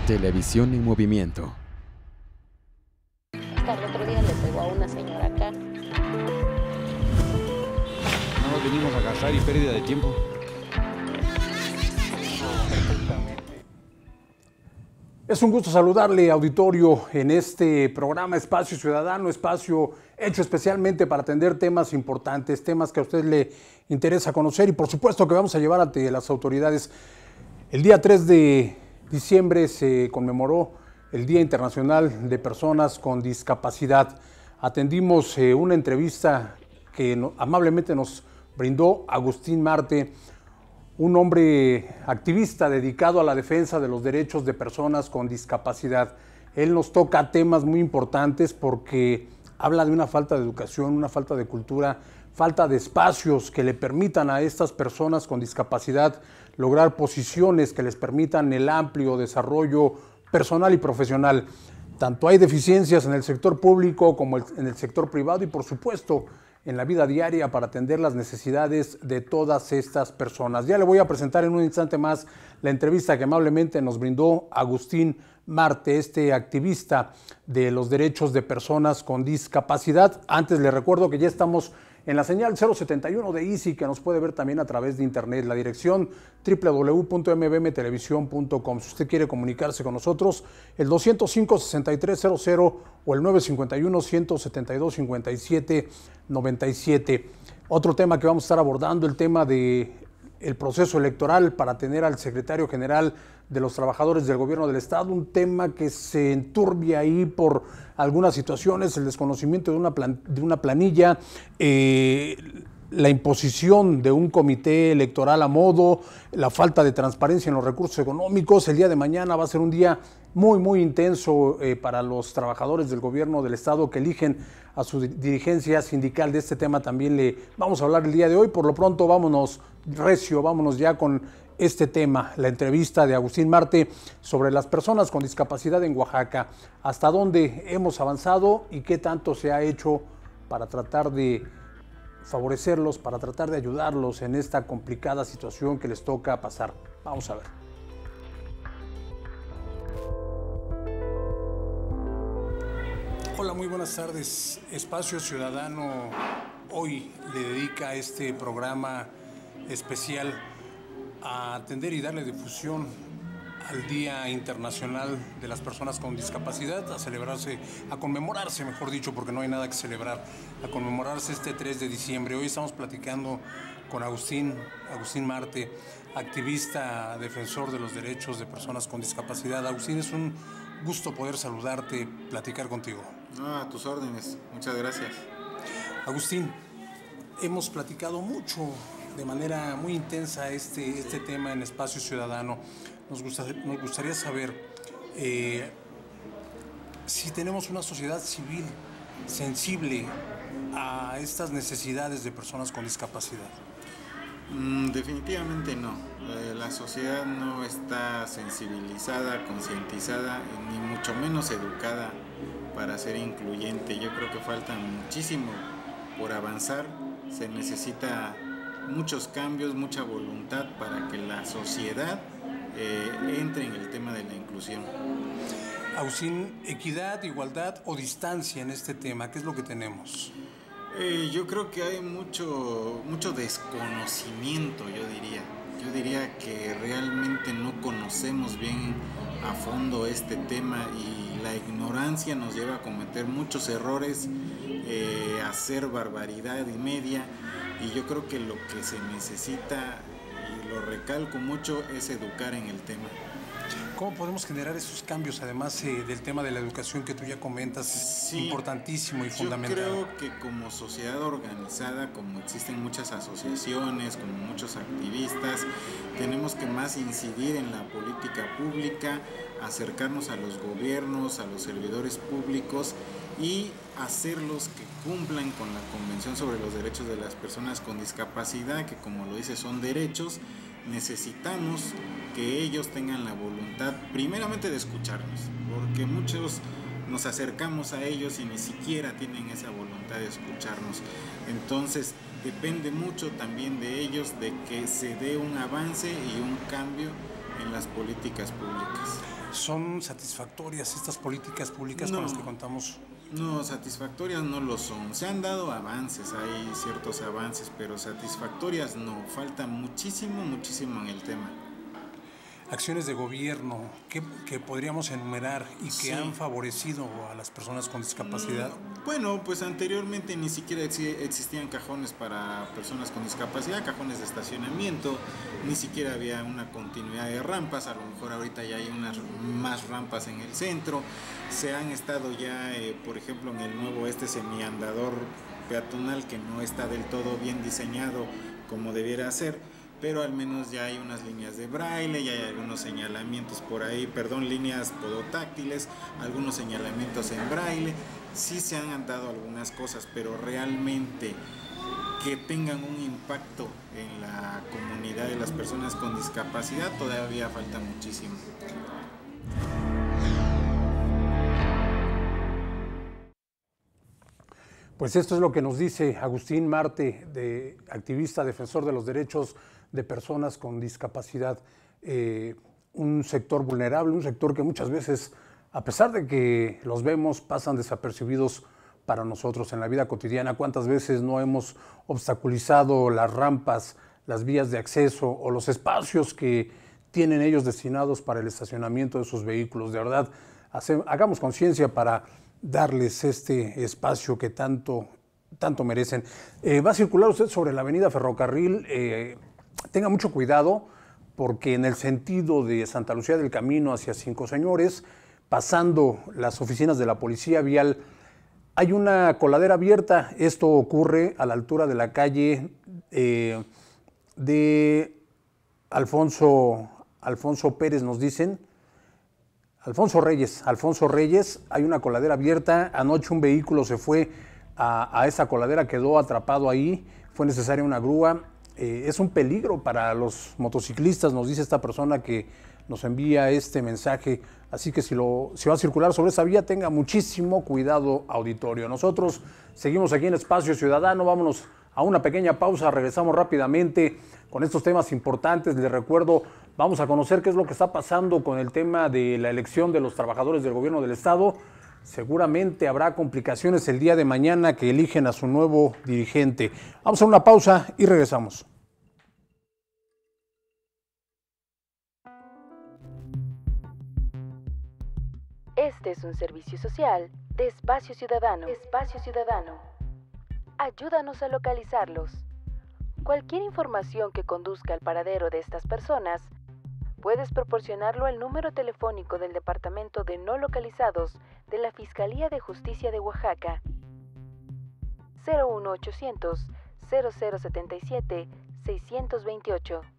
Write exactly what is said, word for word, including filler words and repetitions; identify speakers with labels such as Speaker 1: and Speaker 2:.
Speaker 1: Televisión en movimiento.
Speaker 2: Hasta el otro día le pegó a una señora acá.
Speaker 3: No nos venimos a gastar y pérdida de tiempo.
Speaker 4: Es un gusto saludarle, auditorio, en este programa Espacio Ciudadano, espacio hecho especialmente para atender temas importantes, temas que a usted le interesa conocer y por supuesto que vamos a llevar ante las autoridades. El día tres de diciembre se conmemoró el Día Internacional de Personas con Discapacidad. Atendimos eh, una entrevista que no, amablemente nos brindó Agustín Marte, un hombre activista dedicado a la defensa de los derechos de personas con discapacidad. Él nos toca temas muy importantes porque habla de una falta de educación, una falta de cultura, falta de espacios que le permitan a estas personas con discapacidad lograr posiciones que les permitan el amplio desarrollo personal y profesional. Tanto hay deficiencias en el sector público como en el sector privado y, por supuesto, en la vida diaria para atender las necesidades de todas estas personas. Ya le voy a presentar en un instante más la entrevista que amablemente nos brindó Agustín Marte, este activista de los derechos de personas con discapacidad. Antes le recuerdo que ya estamos en la señal cero setenta y uno de Easy, que nos puede ver también a través de internet, la dirección doble u doble u doble u punto m b m televisión punto com. Si usted quiere comunicarse con nosotros, el doscientos cinco, sesenta y tres cero cero o el nueve cincuenta y uno, ciento setenta y dos, cincuenta y siete noventa y siete. Otro tema que vamos a estar abordando, el tema de el proceso electoral para tener al secretario general de los trabajadores del gobierno del estado, un tema que se enturbia ahí por algunas situaciones, el desconocimiento de una, plan, de una planilla, eh, la imposición de un comité electoral a modo, la falta de transparencia en los recursos económicos. El día de mañana va a ser un día muy, muy intenso eh, para los trabajadores del gobierno del estado que eligen a su dirigencia sindical. De este tema también le vamos a hablar el día de hoy. Por lo pronto, vámonos recio, vámonos ya con este tema, la entrevista de Agustín Marte sobre las personas con discapacidad en Oaxaca. Hasta dónde hemos avanzado y qué tanto se ha hecho para tratar de favorecerlos, para tratar de ayudarlos en esta complicada situación que les toca pasar. Vamos a ver. Hola, muy buenas tardes. Espacio Ciudadano hoy le dedica este programa especial a atender y darle difusión al Día Internacional de las Personas con Discapacidad, a celebrarse, a conmemorarse, mejor dicho, porque no hay nada que celebrar, a conmemorarse este tres de diciembre. Hoy estamos platicando con Agustín, Agustín Marte, activista, defensor de los derechos de personas con discapacidad. Agustín, es un gusto poder saludarte, platicar contigo.
Speaker 5: No, a tus órdenes. Muchas gracias.
Speaker 4: Agustín, hemos platicado mucho, de manera muy intensa, este, este tema en Espacio Ciudadano. Nos, gusta, nos gustaría saber eh, si tenemos una sociedad civil sensible a estas necesidades de personas con discapacidad.
Speaker 5: Mm, definitivamente no. Eh, la sociedad no está sensibilizada, concientizada, ni mucho menos educada para ser incluyente. Yo creo que falta muchísimo por avanzar. Se necesita muchos cambios, mucha voluntad para que la sociedad eh, entre en el tema de la inclusión.
Speaker 4: Agustín, equidad, igualdad o distancia en este tema, ¿qué es lo que tenemos?
Speaker 5: Eh, yo creo que hay mucho, mucho desconocimiento, yo diría. Yo diría que realmente no conocemos bien a fondo este tema y la ignorancia nos lleva a cometer muchos errores, eh, a hacer barbaridad y media. Y yo creo que lo que se necesita, y lo recalco mucho, es educar en el tema.
Speaker 4: ¿Cómo podemos generar esos cambios, además eh, del tema de la educación que tú ya comentas? Es sí, importantísimo y fundamental.
Speaker 5: Yo creo que como sociedad organizada, como existen muchas asociaciones, como muchos activistas, tenemos que más incidir en la política pública, acercarnos a los gobiernos, a los servidores públicos y hacerlos que cumplan con la Convención sobre los Derechos de las Personas con Discapacidad, que como lo dice son derechos. Necesitamos que ellos tengan la voluntad primeramente de escucharnos, porque muchos nos acercamos a ellos y ni siquiera tienen esa voluntad de escucharnos. Entonces depende mucho también de ellos de que se dé un avance y un cambio en las políticas públicas.
Speaker 4: ¿Son satisfactorias estas políticas públicas
Speaker 5: No.
Speaker 4: con las que contamos?
Speaker 5: No, satisfactorias no lo son. Se han dado avances, hay ciertos avances, pero satisfactorias no. Falta muchísimo, muchísimo en el tema.
Speaker 4: Acciones de gobierno que, que podríamos enumerar y que
Speaker 5: Sí.
Speaker 4: han favorecido a las personas con discapacidad.
Speaker 5: Bueno, pues anteriormente ni siquiera exi- existían cajones para personas con discapacidad, cajones de estacionamiento, ni siquiera había una continuidad de rampas, a lo mejor ahorita ya hay unas más rampas en el centro. Se han estado ya, eh, por ejemplo, en el nuevo este semiandador peatonal que no está del todo bien diseñado como debiera ser, pero al menos ya hay unas líneas de braille, ya hay algunos señalamientos por ahí, perdón, líneas podotáctiles, algunos señalamientos en braille. Sí se han dado algunas cosas, pero realmente que tengan un impacto en la comunidad de las personas con discapacidad todavía falta muchísimo.
Speaker 4: Pues esto es lo que nos dice Agustín Marte, de activista, defensor de los derechos de personas con discapacidad. Eh, un sector vulnerable, un sector que muchas veces, a pesar de que los vemos, pasan desapercibidos para nosotros en la vida cotidiana. ¿Cuántas veces no hemos obstaculizado las rampas, las vías de acceso o los espacios que tienen ellos destinados para el estacionamiento de sus vehículos? De verdad, hace, hagamos conciencia para darles este espacio que tanto, tanto merecen. Eh, va a circular usted sobre la avenida Ferrocarril, eh, tenga mucho cuidado porque en el sentido de Santa Lucía del Camino hacia Cinco Señores, pasando las oficinas de la Policía Vial, hay una coladera abierta. Esto ocurre a la altura de la calle eh, de Alfonso, Alfonso Pérez, nos dicen, Alfonso Reyes, Alfonso Reyes, hay una coladera abierta. Anoche un vehículo se fue a, a esa coladera, quedó atrapado ahí, fue necesaria una grúa. Eh, es un peligro para los motociclistas, nos dice esta persona que nos envía este mensaje. Así que si, lo, si va a circular sobre esa vía, tenga muchísimo cuidado, auditorio. Nosotros seguimos aquí en Espacio Ciudadano, vámonos a una pequeña pausa, regresamos rápidamente con estos temas importantes. Les recuerdo, vamos a conocer qué es lo que está pasando con el tema de la elección de los trabajadores del gobierno del estado. Seguramente habrá complicaciones el día de mañana que eligen a su nuevo dirigente. Vamos a una pausa y regresamos.
Speaker 6: Este es un servicio social de Espacio Ciudadano. Espacio Ciudadano. Ayúdanos a localizarlos. Cualquier información que conduzca al paradero de estas personas, puedes proporcionarlo al número telefónico del Departamento de No Localizados de la Fiscalía de Justicia de Oaxaca, cero uno ochocientos, cero cero setenta y siete, seiscientos veintiocho.